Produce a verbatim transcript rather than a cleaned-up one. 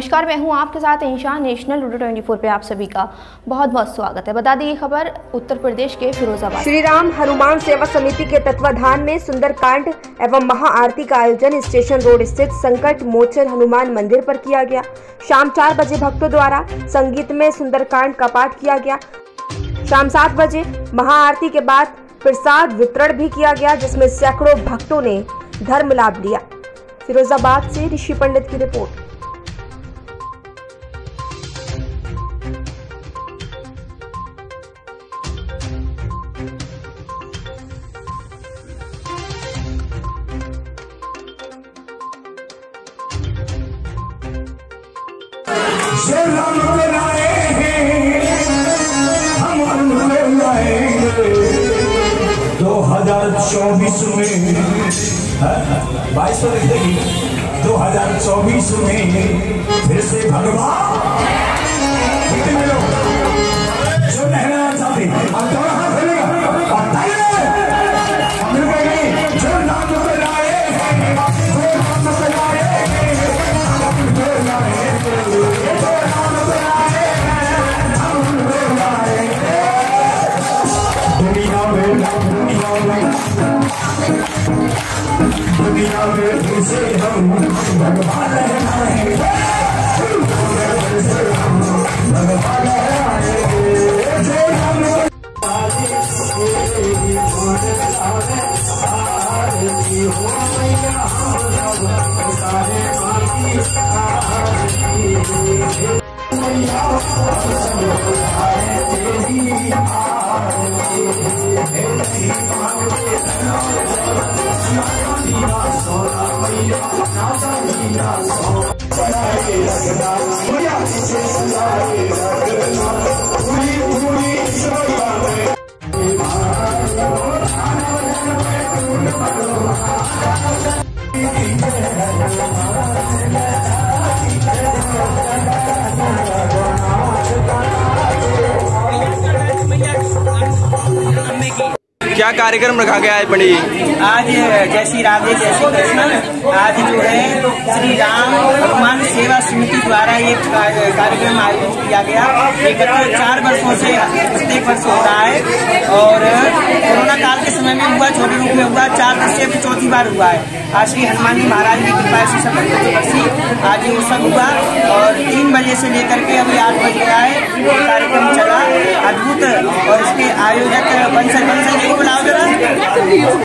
नमस्कार, मैं हूं आपके साथ इंशान। नेशनल लूडो चौबीस पे आप सभी का बहुत बहुत स्वागत है। बता दें ये खबर उत्तर प्रदेश के फिरोजाबाद श्री राम हनुमान सेवा समिति के तत्वाधान में सुंदरकांड एवं महाआरती का आयोजन स्टेशन रोड स्थित संकट मोचन हनुमान मंदिर पर किया गया। शाम चार बजे भक्तों द्वारा संगीत में सुंदरकांड का पाठ किया गया। शाम सात बजे महाआरती के बाद प्रसाद वितरण भी किया गया, जिसमें सैकड़ों भक्तों ने धर्म लाभ लिया। फिरोजाबाद से ऋषि पंडित की रिपोर्ट। दो हजार चौबीस में बाईस तो लिख देगी। दो हजार चौबीस में फिर से भगवान जो लहराना चाहते अब दोनों हाथ फैलेगा जो नाम पे लाए जो नाम पे लाए दुनिया में दुनिया में दुनिया में फिर से हम भगवान है, भगवान क्या कार्यक्रम रखा गया है पंडित जी? आज जय श्री राधे जय श्री कृष्ण। आज जो है श्री राम हनुमान सेवा समिति द्वारा ये कार्यक्रम आयोजित किया गया। ये करीब चार वर्षों से प्रत्येक वर्ष हो रहा है और कोरोना काल के समय में हुआ, छोटे रूप में हुआ, चार वर्ष से चौथी बार हुआ है। आज श्री हनुमान जी महाराज की कृपा से सब वर्षी आज ये उत्सव हुआ और तीन बजे से लेकर के अभी आठ बज गया है कार्यक्रम चला। अद्भुत। और इसके आयोजक बंसल बंसल यही बुलाओ जरा।